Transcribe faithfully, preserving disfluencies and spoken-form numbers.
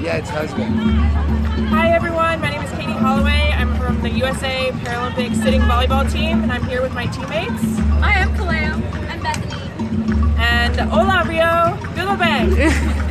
Yeah, it's husband. Hi everyone, my name is Holloway. I'm from the U S A Paralympic sitting volleyball team, and I'm here with my teammates. Hi, I'm Kaleo. I'm Bethany. And Hola, Rio Blog.